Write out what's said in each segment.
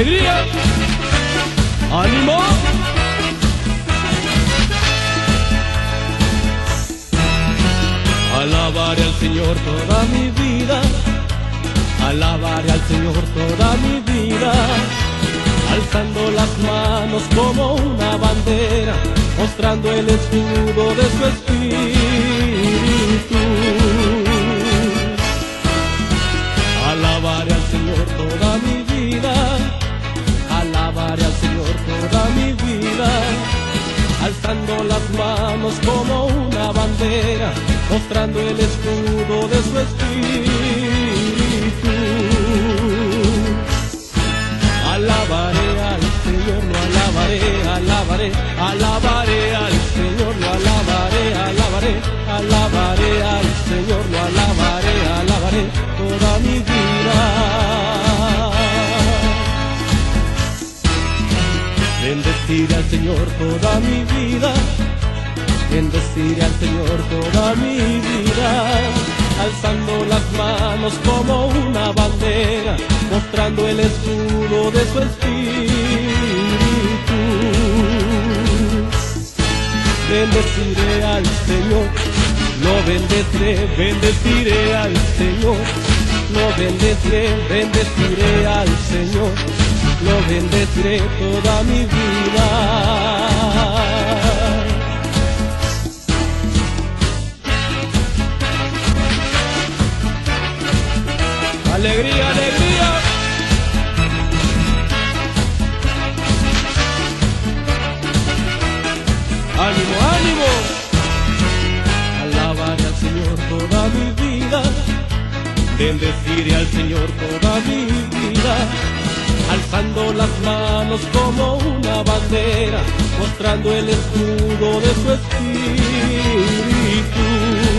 alegría, ánimo. Alabaré al Señor toda mi vida, alabaré al Señor toda mi vida, alzando las manos como una bandera, mostrando el escudo de su espíritu. Alabaré al Señor toda mi vida, alabaré al Señor toda mi vida, alzando las manos como una bandera, mostrando el escudo de su espíritu. Alabaré al Señor, lo alabaré, alabaré, alabaré al Señor, lo alabaré, alabaré, alabaré al Señor, lo alabaré, alabaré toda mi vida. Bendeciré al Señor toda mi vida, bendeciré al Señor toda mi vida, alzando las manos como una bandera, mostrando el escudo de su espíritu. Bendeciré al Señor, lo bendeciré, bendeciré al Señor, lo bendeciré, bendeciré al Señor, lo bendeciré toda mi vida. Alegría, alegría. Ánimo, ánimo. Alabaré al Señor toda mi vida, bendeciré al Señor toda mi vida, alzando las manos como una bandera, mostrando el escudo de su espíritu.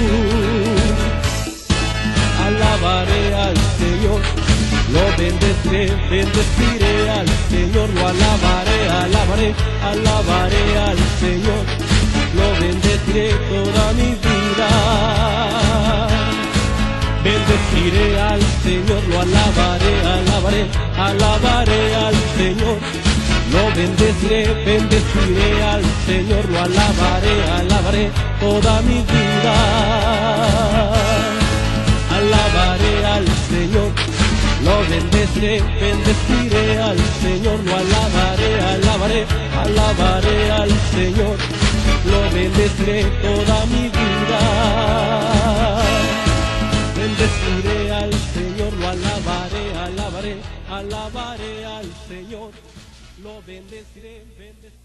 Alabaré al Señor, lo bendeciré, bendeciré al Señor, lo alabaré, alabaré, alabaré al Señor, lo bendeciré toda mi vida. Bendeciré al Señor, lo alabaré, alabaré, alabaré al Señor, lo bendeciré, bendeciré al Señor, lo alabaré, alabaré toda mi vida. Alabaré al Señor, lo bendeciré, bendeciré al Señor, lo alabaré, alabaré, alabaré al Señor, lo bendeciré toda mi vida. Bendeciré al Señor, lo alabaré, alabaré, alabaré al Señor, lo bendeciré, bendeciré.